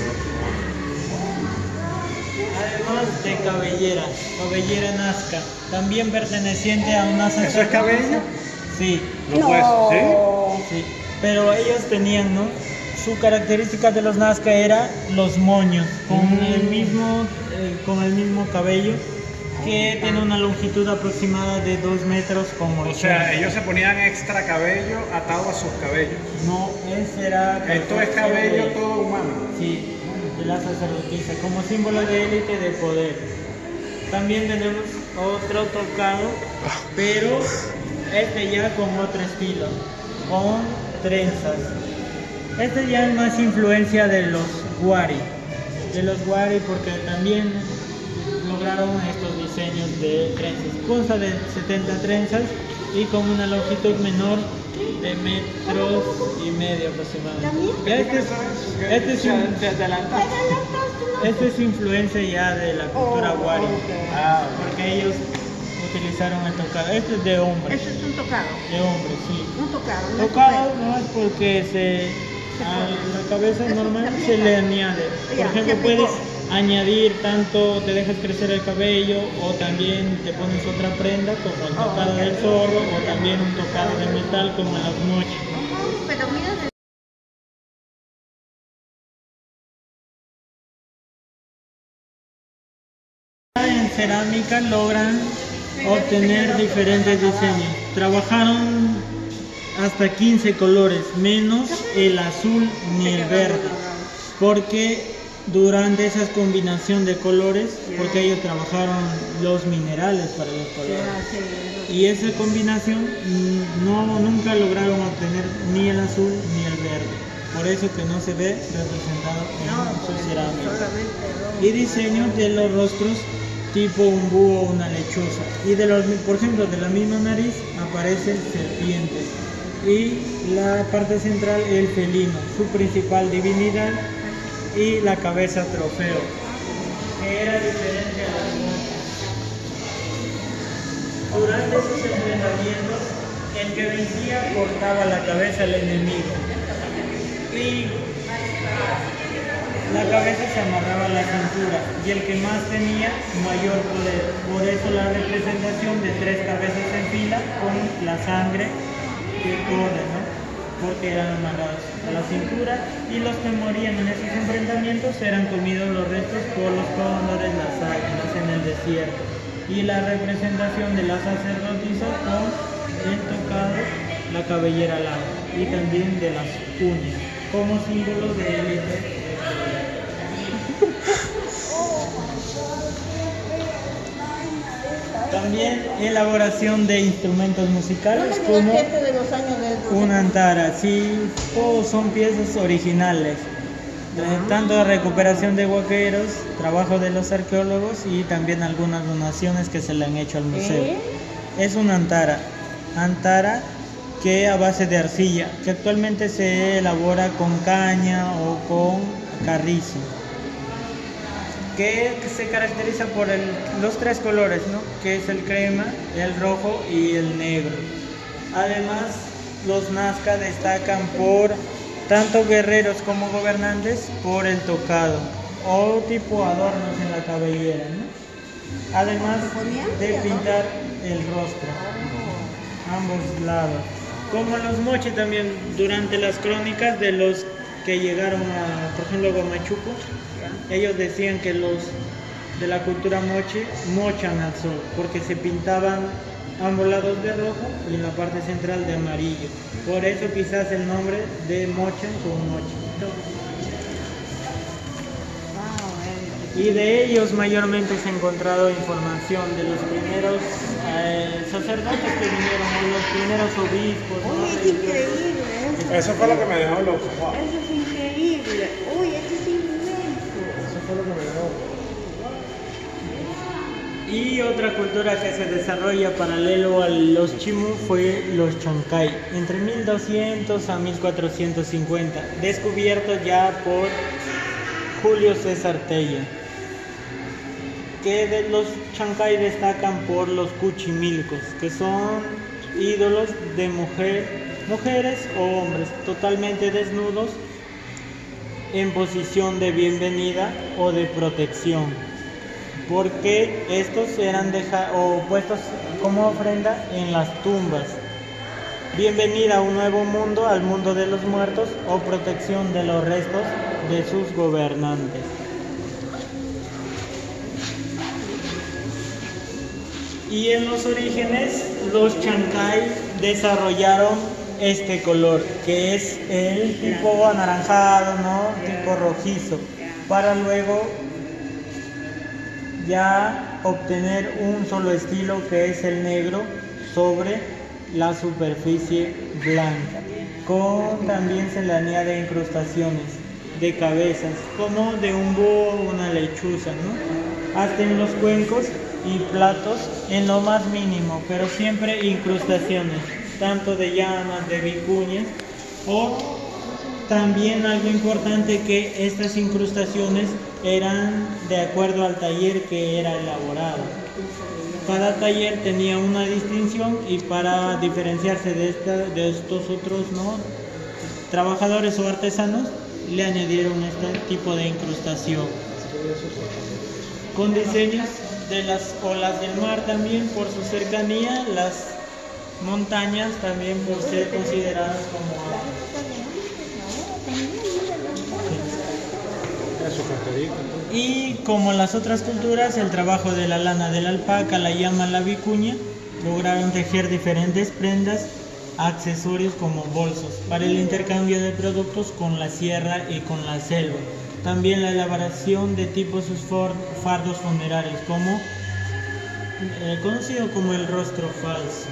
Además de cabellera, cabellera Nazca, también perteneciente a una ¿Eso es sacerdotisa. cabello? Sí, No, pues, ¿sí? sí. Pero ellos tenían, ¿no? Su característica de los Nazca era los moños, con Mm. el mismo, eh, con el mismo cabello, que tiene una longitud aproximada de dos metros como O sea, ellos se ponían extra cabello atado a sus cabellos. No, ese era... Esto es cabello de- todo humano. Sí, de la sacerdotisa, como símbolo de élite de poder. También tenemos otro tocado, pero este ya con otro estilo, con trenzas. Este ya es más influencia de los Wari, de los Wari porque también lograron estos diseños de trenzas, consta de setenta trenzas y con una longitud menor de metros y medio aproximadamente. Ya este es, este es un- Te adelantas. esto es influencia ya de la cultura Oh, Wari, ok. Ah, porque ellos utilizaron el tocado. Este es de hombre, Eso es un tocado. de hombre, sí. Un tocado. no es Tocado tocado. no es porque se a la cabeza Eso normal se se le aplica. añade. Por Ya, ejemplo, se aplicó. puedes añadir tanto, te dejas crecer el cabello o también te pones otra prenda como el Oh, tocado ok. del zorro o también un tocado de metal como las mochas. Ujú, pero mira, En cerámica logran obtener diferentes diseños. Trabajaron hasta quince colores, menos el azul ni el verde, porque durante esa combinación de colores, porque ellos trabajaron los minerales para los colores, y esa combinación mm, no nunca lograron obtener ni el azul ni el verde, por eso que no se ve representado en su cerámica. solamente Y diseños de los rostros tipo un búho o una lechuza, y de los, por ejemplo, de la misma nariz aparecen serpientes y la parte central el felino, su principal divinidad, y la cabeza trofeo, que era diferente a las otras. enfrentamientos, el que vencía cortaba la cabeza al enemigo. Y la cabeza se amarraba a la cintura y el que más tenía mayor poder. Por eso la representación de tres cabezas en fila con la sangre que corre, ¿no? Porque eran amarrados a la cintura, y los que morían en esos enfrentamientos eran comidos los restos por los cóndores, las águilas en el desierto. Y la representación de la sacerdotisa con el tocado, la cabellera larga y también de las uñas, como símbolo de élite. También elaboración de instrumentos musicales como una antara, sí, todos son piezas originales, tanto de recuperación de huaqueros, trabajo de los arqueólogos y también algunas donaciones que se le han hecho al museo. ¿Eh? Es una antara, antara que a base de arcilla, que actualmente se elabora con caña o con carrizo, que se caracteriza por el, los tres colores, ¿no? Que es el crema, el rojo y el negro. Además, los Nazca destacan por, tanto guerreros como gobernantes, por el tocado o tipo adornos en la cabellera, ¿no? Además de pintar el rostro, ambos lados. Como los mochi también, durante las crónicas de los que llegaron a, por ejemplo, Guamachuco, ellos decían que los de la cultura mochi mochan al sol, porque se pintaban ambos lados de rojo y en la parte central de amarillo. Por eso quizás el nombre de mochan con mochi. Y de ellos mayormente se ha encontrado información de los primeros eh, sacerdotes que vinieron, o los primeros obispos. Uy, ¿no? es increíble. Eso fue lo que me dejó loco. Wow. Eso es increíble. Uy, esto es inmenso. Eso fue lo que me dejó loco. Y otra cultura que se desarrolla paralelo a los chimú fue los chancay, entre mil doscientos a mil cuatrocientos cincuenta, descubiertos ya por Julio César Tella, que de los chancay destacan por los cuchimilcos, que son ídolos de mujer, mujeres o hombres totalmente desnudos en posición de bienvenida o de protección, porque estos eran deja, o puestos como ofrenda en las tumbas. Bienvenida a un nuevo mundo, al mundo de los muertos, o protección de los restos de sus gobernantes. Y en los orígenes, los chancay desarrollaron este color, que es el tipo anaranjado, ¿no? Tipo rojizo, para luego ya obtener un solo estilo, que es el negro, sobre la superficie blanca, con también se le añade incrustaciones de cabezas, como de un búho, una lechuza, ¿no? Hasta en los cuencos y platos en lo más mínimo, pero siempre incrustaciones, tanto de llamas, de vicuñas, o también algo importante, que estas incrustaciones eran de acuerdo al taller que era elaborado. Cada taller tenía una distinción, y para diferenciarse de, esta, de estos otros, ¿no?, trabajadores o artesanos, le añadieron este tipo de incrustación, con diseños de las olas del mar también por su cercanía, las montañas también por ser consideradas como agua. Y como las otras culturas, el trabajo de la lana de la alpaca, la llama, la vicuña, lograron tejer diferentes prendas, accesorios como bolsos, para el intercambio de productos con la sierra y con la selva. También la elaboración de tipos fardos funerarios, como eh, conocido como el rostro falso.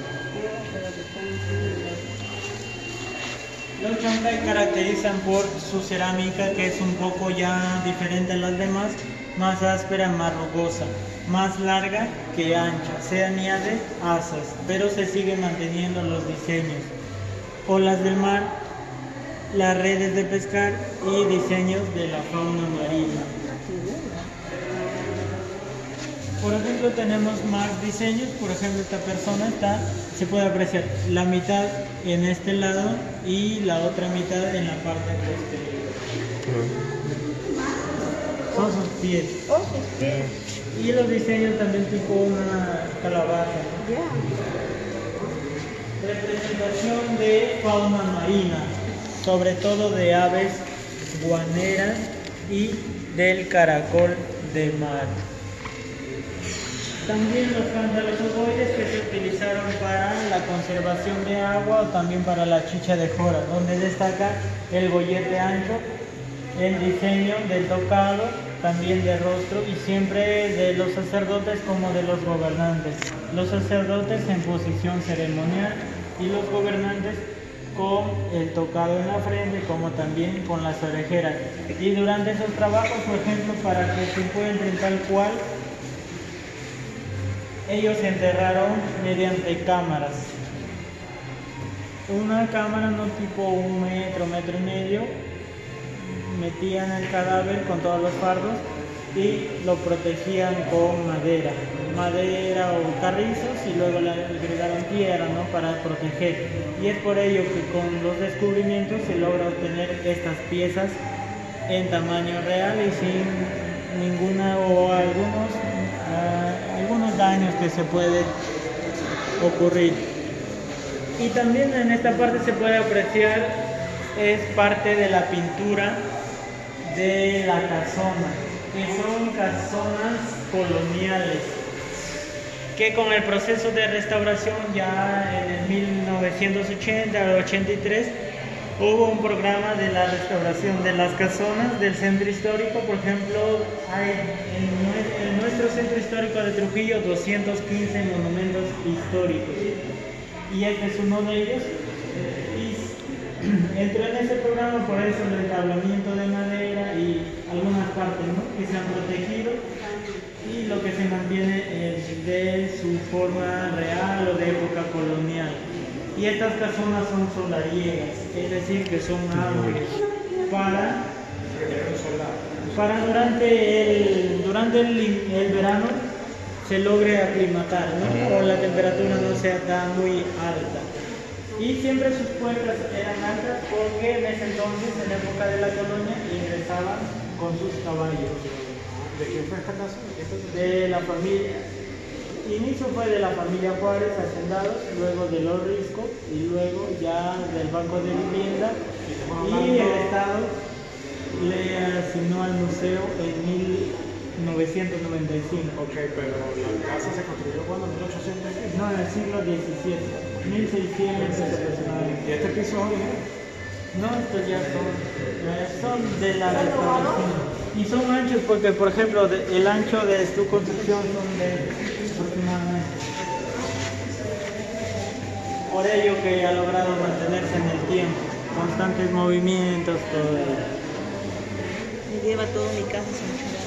Los chancay caracterizan por su cerámica, que es un poco ya diferente a las demás, más áspera, más rugosa, más larga que ancha. Se añade asas, pero se siguen manteniendo los diseños. Olas del mar, las redes de pescar y diseños de la fauna marina. Por ejemplo, tenemos más diseños. Por ejemplo, esta persona está, se puede apreciar la mitad en este lado y la otra mitad en la parte posterior. Son sus pies. Oh, sus pies. Y los diseños también tipo una calabaza. Ya. Representación de fauna marina, sobre todo de aves guaneras y del caracol de mar. También los cántales ovoides que se utilizaron para la conservación de agua o también para la chicha de jora, donde destaca el gollete ancho, el diseño del tocado, también de rostro y siempre de los sacerdotes como de los gobernantes. Los sacerdotes en posición ceremonial y los gobernantes con el tocado en la frente como también con las orejeras. Y durante esos trabajos, por ejemplo, para que se encuentren tal cual, ellos se enterraron mediante cámaras. Una cámara no tipo un metro, metro y medio, metían el cadáver con todos los fardos y lo protegían con madera, madera o carrizos y luego le agregaron tierra, ¿no?, para proteger. Y es por ello que con los descubrimientos se logra obtener estas piezas en tamaño real y sin ninguna o algunos, uh, algunos daños que se pueden ocurrir. Y también en esta parte se puede apreciar, es parte de la pintura de la casona, que son casonas coloniales, que con el proceso de restauración ya en el mil novecientos ochenta al ochenta y tres hubo un programa de la restauración de las casonas del centro histórico. Por ejemplo, hay en, en nuestro centro histórico de Trujillo doscientos quince monumentos históricos y este es uno de ellos. Entró en ese programa por eso el entablamiento de madera y algunas partes, ¿no?, que se han protegido y lo que se mantiene es de su forma real o de época colonial. Y estas casonas son solariegas, es decir, que son árboles para, para durante, el, durante el, el verano se logre aclimatar, ¿no?, o la temperatura no sea tan muy alta. Y siempre sus puertas eran altas porque en ese entonces, en la época de la colonia, ingresaban con sus caballos. ¿De quién fue esta casa? De la familia. Inicio fue de la familia Juárez, hacendados, luego de los Risco y luego ya del Banco de Vivienda. Y el Estado le asignó al museo en mil novecientos noventa y cinco. Ok, pero la casa se construyó cuando, en mil ochocientos. No, en el siglo diecisiete, mil seiscientos aproximadamente. ¿Y este piso es original? No, estos ya son, eh, son de la restauración. Y son anchos porque, por ejemplo, de, el ancho de su construcción son de aproximadamente. Por ello que ha logrado mantenerse en el tiempo, constantes movimientos, todo ello. Me lleva todo mi casa sin churrar.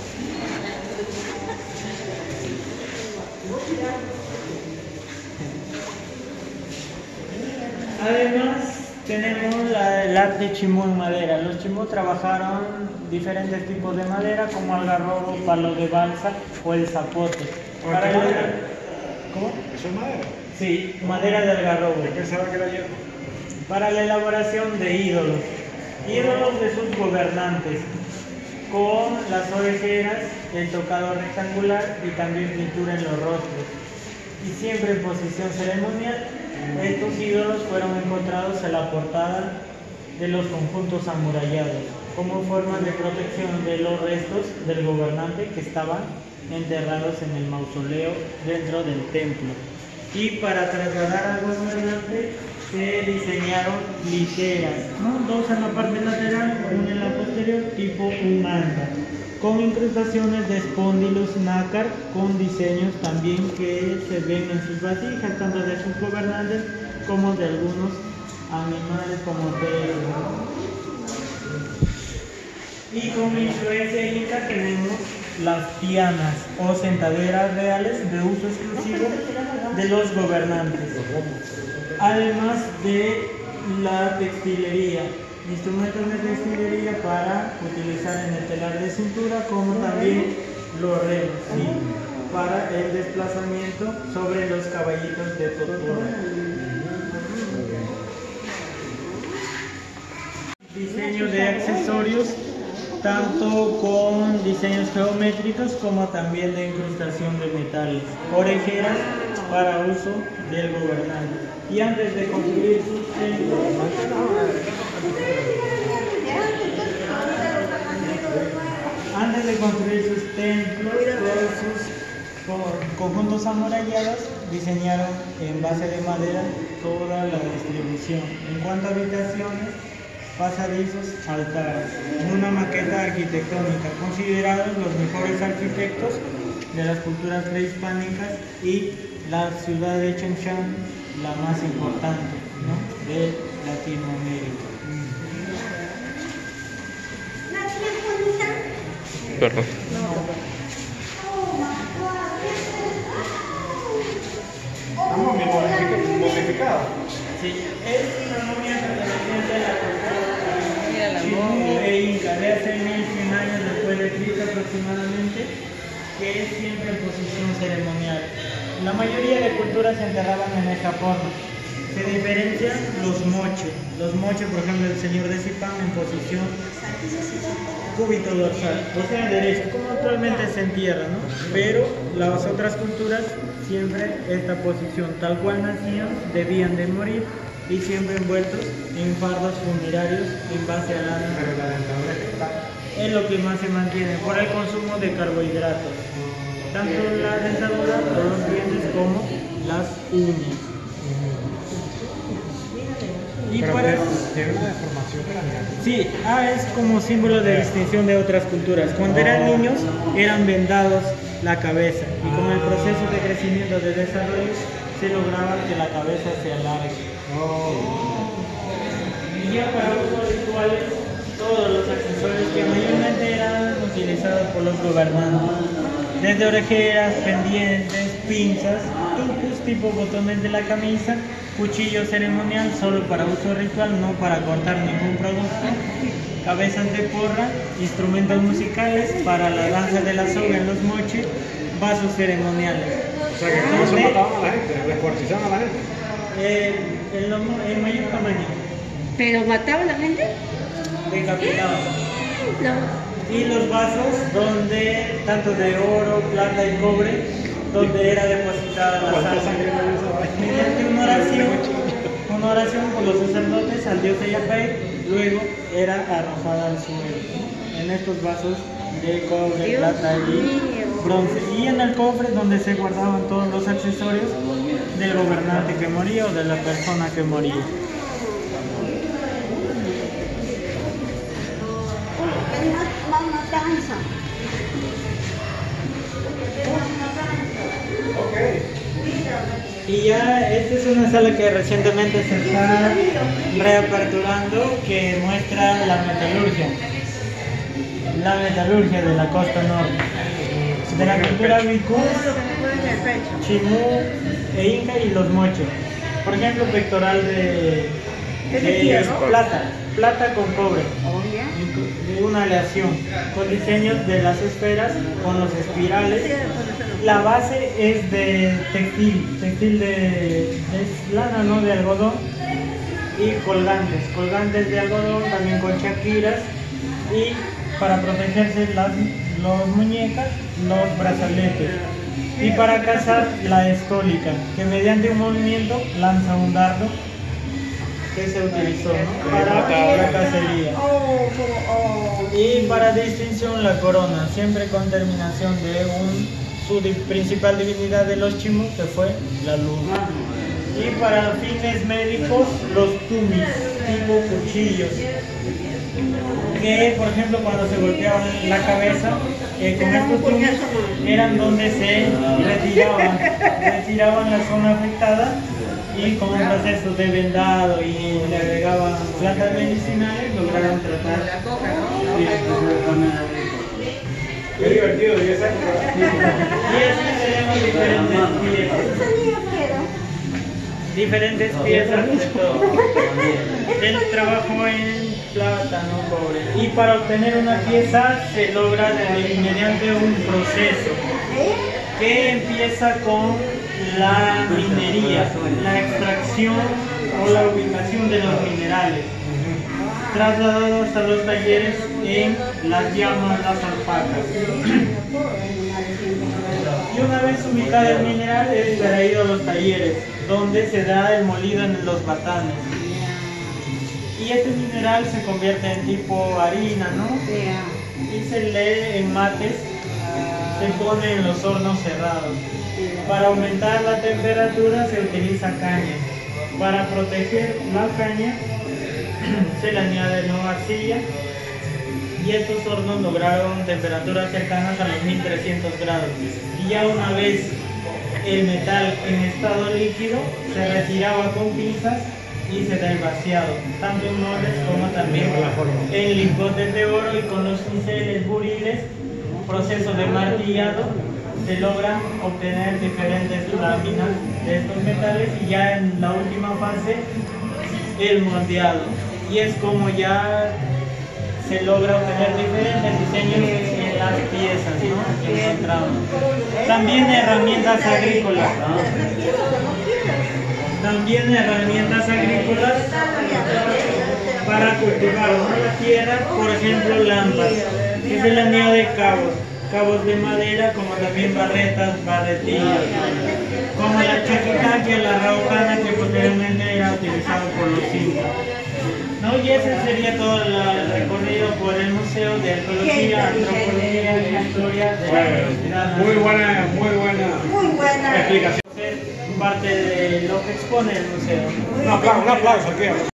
Además, tenemos la, el arte chimú en madera. Los chimú trabajaron diferentes tipos de madera, como algarrobo, palo de balsa o el zapote. Para el... ¿Cómo? ¿Eso es madera? Sí, madera de algarrobo. Yo pensaba que era hierro. Para la elaboración de ídolos, ídolos de sus gobernantes, con las orejeras, el tocado rectangular y también pintura en los rostros. Y siempre en posición ceremonial. Estos ídolos fueron encontrados en la portada de los conjuntos amurallados, como forma de protección de los restos del gobernante que estaban enterrados en el mausoleo dentro del templo. Y para trasladar al gobernante se diseñaron literas, ¿no?, dos en la parte lateral, una en la posterior, tipo un anda, con incrustaciones de espóndilos nácar, con diseños también que se ven en sus vasijas, tanto de sus gobernantes como de algunos animales como perros. Y con influencia inca tenemos las tianas o sentaderas reales de uso exclusivo de los gobernantes, además de la textilería, instrumentos de textilería para utilizar en el telar de cintura, como también los relos, ¿sí?, para sobre los caballitos de tortura. Diseño de accesorios, tanto con diseños geométricos como también de incrustación de metales, orejeras para uso del gobernante. Y antes de construir sus templos, antes de construir sus templos, todos sus conjuntos amurallados diseñaron en base de madera toda la distribución. En cuanto a habitaciones, pasadizos, altares, una maqueta arquitectónica, considerados los mejores arquitectos de las culturas prehispánicas y la ciudad de Chonchán, la más importante, ¿no?, de Latinoamérica. Perdón. Estamos modificados. Sí, es una momia perteneciente a la cultura chimú e inca de hace mil cien años después de Cristo aproximadamente, que es siempre en posición ceremonial. La mayoría de culturas se enterraban en esta forma. Se diferencian los moches. Los moches, por ejemplo, el señor de Zipán en posición cúbito dorsal, o sea, derecho, como actualmente se entierra, ¿no? Pero las otras culturas siempre esta posición, tal cual nacían, debían de morir y siempre envueltos en fardos funerarios en base a la Pero la dentadura que está. es lo que más se mantiene por el consumo de carbohidratos, tanto la dentadura, los dientes como las uñas. Y Pero para... tiene una deformación craneal. Sí, ah, es como símbolo de distinción de otras culturas. Cuando eran niños eran vendados la cabeza y con el proceso de crecimiento, de desarrollo, se lograba que la cabeza se alargue. Oh. Y ya para usos rituales, todos los accesorios que mayormente eran utilizados por los gobernantes, desde orejeras, pendientes, pinzas, tucus tipo botones de la camisa, cuchillo ceremonial solo para uso ritual, no para cortar ningún producto, cabezas de porra, instrumentos musicales para la danza de la soga en los moches, vasos ceremoniales. O sea que con eso mataban a la gente, descuartizaban a la gente. Eh, en, lo, en mayor tamaño, ¿Pero mataba a la gente? decapitaban. No. Y los vasos donde, tanto de oro, plata y cobre, donde era depositada la ¿Cuánta sangre. sangre no hizo ahí? Mediante una oración, una oración por los sacerdotes al dios Eyapey, luego era arrojada al suelo, en estos vasos de cobre, Dios plata y mío. bronce. Y en el cofre donde se guardaban todos los accesorios del gobernante que moría o de la persona que moría. Y ya esta es una sala que recientemente se está reaperturando, que muestra la metalurgia, la metalurgia de la costa norte, de la cultura Vicus, Chimú e Inca y los moches. Por ejemplo, pectoral de, de plata, plata con cobre, de una aleación, con diseños de las esferas, con los espirales. La base es de textil, textil de, de lana, ¿no?, de algodón, y colgantes, colgantes de algodón, también con chaquiras, y para protegerse las los muñecas, los brazaletes, y para cazar la estólica, que mediante un movimiento lanza un dardo que se utilizó, ¿no?, para la cacería. Y para distinción la corona, siempre con terminación de un su di principal divinidad de los Chimú, que fue la luna. Y para fines médicos, los tumis, tipo cuchillos, que por ejemplo cuando se golpeaban la cabeza, eh, con estos tumis eran donde se retiraban, retiraban la zona afectada, y con un proceso de vendado y le agregaban plantas medicinales, lograron tratar. Qué divertido, diez años. Y así tenemos diferentes piezas. Diferentes piezas de todo. Él trabajó en plátano, cobre. Y para obtener una pieza se logra mediante un proceso que empieza con la minería, la extracción o la ubicación de los minerales, trasladados a los talleres en las llamas, las alpacas. Y una vez ubicado el mineral es traído a los talleres, donde se da el molido en los batanes. Y este mineral se convierte en tipo harina, ¿no? Y se lee en mates, se pone en los hornos cerrados. Para aumentar la temperatura se utiliza caña. Para proteger la caña se le añade nueva arcilla. Y estos hornos lograron temperaturas cercanas a los mil trescientos grados. Y ya una vez el metal en estado líquido se retiraba con pinzas y se da el vaciado, tanto en moldes como también en lingotes de oro, y con los cinceles buriles, proceso de martillado, se logran obtener diferentes láminas de estos metales, y ya en la última fase el moldeado, y es como ya se logra obtener diferentes diseños en las piezas, ¿no? Que encontramos. También herramientas agrícolas, también herramientas agrícolas para cultivar, ¿no? La tierra, por ejemplo, lámparas, que se le añade cabos, cabos de madera, como también barretas, barretillas, como la chaquitaquia, la raucana, que posteriormente era utilizado por los incas. ¿No? Y ese sería todo la- el recorrido por el Museo de Arqueología, Antropología y Historia de la Universidad Muy Nacional. buena, muy buena Muy buena. explicación. Parte de lo que expone el museo. Un aplauso, un aplauso aquí.